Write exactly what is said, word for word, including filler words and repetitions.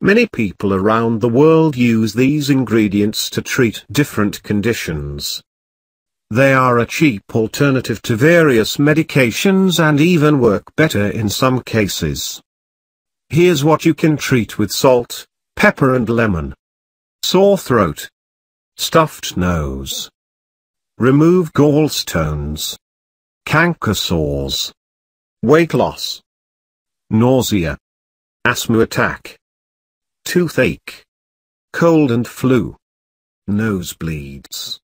Many people around the world use these ingredients to treat different conditions. They are a cheap alternative to various medications and even work better in some cases. Here's what you can treat with salt, pepper and lemon. Sore throat. Stuffed nose. Remove gallstones. Canker sores. Weight loss. Nausea. Asthma attack. Toothache. Cold and flu. Nosebleeds.